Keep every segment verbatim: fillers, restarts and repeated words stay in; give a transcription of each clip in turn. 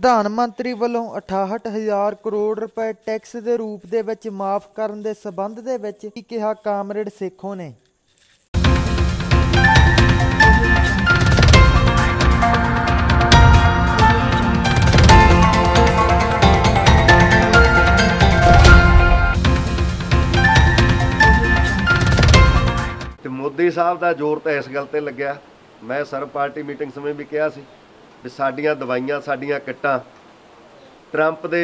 ਪ੍ਰਧਾਨ ਮੰਤਰੀ ਵੱਲੋਂ ਅਠਾਹਠ ਹਜ਼ਾਰ ਕਰੋੜ ਰੁਪਏ ਟੈਕਸ ਦੇ ਰੂਪ ਦੇ ਵਿੱਚ ਮਾਫ ਕਰਨ ਦੇ ਸਬੰਧ ਦੇ ਵਿੱਚ ਕੀ ਕਿਹਾ ਕਾਮਰੇਡ ਸੇਖੋਂ ਨੇ। मोदी साहब का जोर तो इस गल ते लग्या। मैं सर्व पार्टी मीटिंग समय भी कहा सी भी साडियां दवाइयां साडियां किट्टां ट्रंप दे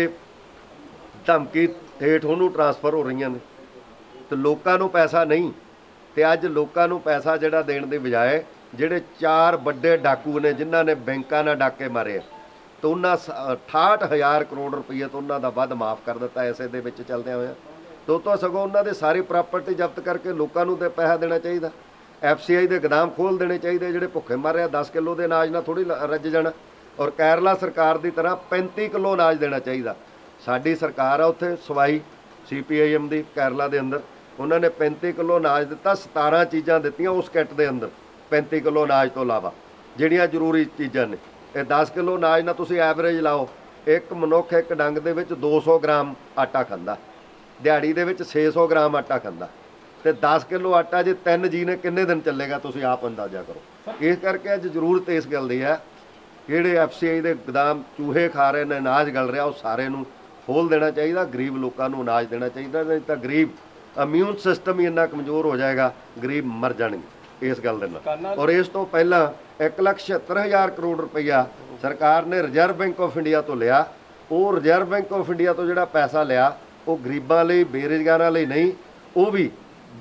धमकी हेठ ਉਹਨੂੰ ट्रांसफर हो रही ने तो लोगों को पैसा नहीं तो अज लोगों पैसा जिहड़ा देण दे बजाए जिहड़े चार वड्डे डाकू ने जिन्हां ने बैंकां नाल डाके मारे तो उन्हां अठाहठ हज़ार करोड़ रुपये तो उन्हां दा वध माफ़ कर दिता। इसे दे विच चलदियां होइआं तो तो सगों उन्होंने सारी प्रॉपर्टी जब्त करके लोगों को पैसा देना चाहिए। एफ सी आई के गोदाम खोल देने चाहिए जोड़े भुखे मर रहे दस किलो के अनाज ना थोड़ी रज जाना। और केरला सरकार की तरह पैंती किलो अनाज देना चाहिए। साड़ी सरकार है उत्थे सवाई सी पी आई एम की केरला के अंदर उन्होंने पैंती किलो अनाज दिता, सतारह चीज़ां दित्तियां उस किट के अंदर पैंती किलो अनाज तो इलावा जिहड़ियां जरूरी चीज़ां ने। ये दस किलो अनाज ना तुसीं एवरेज लाओ, एक मनुख एक डंग दे विच दो सौ ग्राम आटा खांदा, दिहाड़ी दे विच छे सौ ग्राम आटा खांदा ते दस किलो आटा जे तीन जी ने किन्ने दिन चलेगा तुसीं आप अंदाजा करो। इस करके अज जरूरत इस गल दी है जिहड़े एफ सी आई दे गोदाम चूहे खा रहे ने अनाज गल रहा वो सारे नूं खोल देना चाहिए। गरीब लोगों को अनाज देना चाहिए, नहीं तो गरीब इम्यून सिस्टम ही इन्ना कमज़ोर हो जाएगा, गरीब मर जाएंगे इस गल दे नाल। और इस तो पहला एक लख छिहत्तर हज़ार करोड़ रुपया सरकार ने रिजर्व बैंक ऑफ इंडिया तो लिया। वो रिजर्व बैंक ऑफ इंडिया तो जिहड़ा पैसा लिया वो गरीबों लिए बेरोजगारों लिए नहीं, वो भी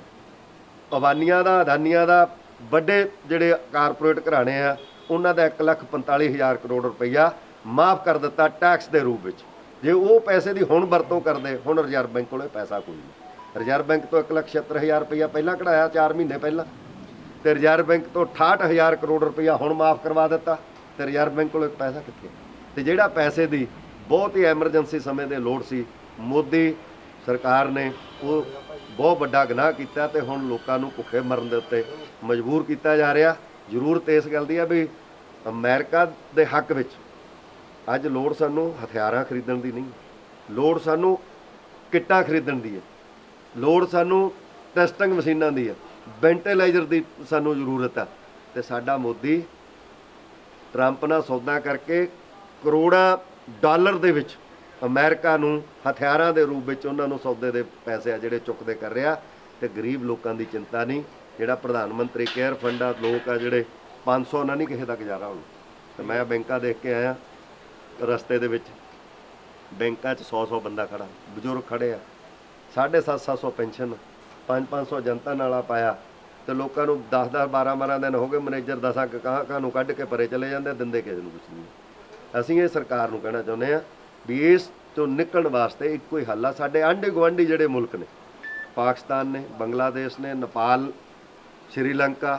अबानियां दा अदानियां दा वड्डे जिहड़े कारपोरेट घराणे आ उन्हां दा एक लख पंताली हज़ार करोड़ रुपया माफ़ कर दिता टैक्स के रूप में। जे वो पैसे की हुण वरतों करदे, हुण रिजर्व बैंक कोले पैसा कोई नहीं। रिजर्व बैंक तो एक लख छिहत्तर हज़ार रुपया पहला कढ़ाया चार महीने पहला, तो रिजर्व बैंक तो अठाहठ हज़ार करोड़ रुपया हुण माफ़ करवा दिता, तो रिजर्व बैंक कोले पैसा कित्थे। ते जिहड़ा पैसे की बहुत ही एमरजेंसी समय दे लोड़ सी, मोदी सरकार ने वो बहुत बड़ा गुनाह किया तो हुण लोगों को भुखे मरन दे उत्ते मजबूर किया जा रहा। जरूरत इस गल दी है भी अमेरिका के हक विच अज लोड़ सानू हथियार खरीदण दी नहीं, लोड़ सानू किट्टां खरीदण दी है, लोड़ सानू टैसटिंग मशीनां दी है, वेंटिलाइजर की सानू जरूरत है। तो साडा मोदी ट्रंप नाल सौदा करके करोड़ां डॉलर दे विच अमेरिका नूं हथियारां दे रूप में उन्होंने सौदे के पैसे आ जिहड़े चुकते कर रहा। तो गरीब लोगों की चिंता नहीं, जिहड़ा प्रधानमंत्री केयर फंड आ लोग आ जिहड़े पाँच सौ ना नहीं किसी का गुजारा होना। तो मैं बैंकां देख के आया रस्ते दे विच बैंकां च सौ सौ बंदा खड़ा, बजुर्ग खड़े आ, साढ़े सत्त सत्त सौ पेंशन, पाँच पाँच सौ जनता नाला पाया। तो लोगों को दस दस बारह बारह दिन हो गए मैनेजर दसा कहाँ कहाँ कढ़ के परे चले जाते, दिंदे किसी नूं कुछ नहीं। असीं ये सरकार नूं कहना चाहुंदे आ भी इस तो निकलण वास्ते एक कोई हल आ। साडे आंढी गुआंढी जिहड़े मुल्क ने, पाकिस्तान ने, बांग्लादेश ने, नेपाल, श्रीलंका,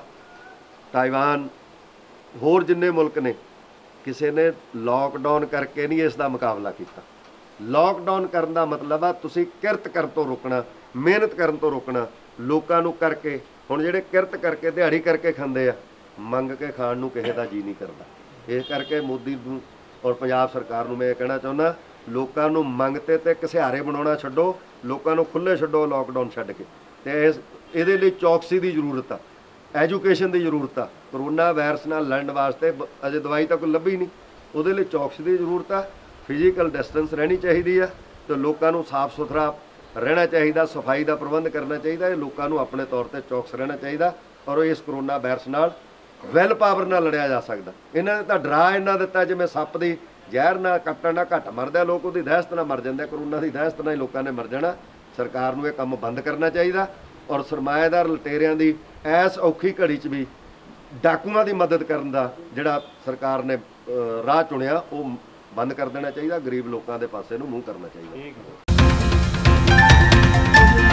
ताइवान, होर जिन्ने मुल्क ने, किसी ने लॉकडाउन करके नहीं इसका मुकाबला किया। लॉकडाउन करने का मतलब आ तुसीं किरत करन तो रोकना, मेहनत करन तो रोकना, लोगों को करके हुण जिहड़े किरत करके दिहाड़ी करके खांदे आ, मंग के खाण नूं किसी दा जी नहीं करदा। इस करके मोदी नूं और पंजाब सरकार नूं मैं कहना चाहुंदा लोगों को मंगते ते घसियारे बनाना छड्डो, लोगों को खुले छड्डो लॉकडाउन छड्ड के। ते इस इहदे लई चौकसी की जरूरत आ, एजुकेशन की जरूरत आ। करोना वायरस नाल लड़न वास्ते अजे दवाई तो कोई लभी नहीं, उहदे लई चौकसी की जरूरत आ। फिजिकल डिस्टेंस रहनी चाहिए, तो लोगों को साफ सुथरा रहना चाहिए, सफाई का प्रबंध करना चाहिए, लोगों को अपने तौर पर चौकस रहना चाहिए। और इस करोना वायरस नाल वैल पावर नाल लड़िया जा सकता। इन्होंने तो डरा इन्ना दिता जिवें सप्प दी जहर ना कट्टण ना घट मरदा, लोग उसकी दहशत ना मर जाते, करोना की दहशत ना ही लोगों ने मर जाना। सरकार को यह काम बंद करना चाहिए और सरमाएदार लुटेरियां की ऐस औखी घड़ी च भी डाकुआं की मदद करने का जिहड़ा सरकार ने राह चुनिया वो बंद कर देना चाहिए। गरीब लोगों के पासे नूं मूँह करना चाहिए।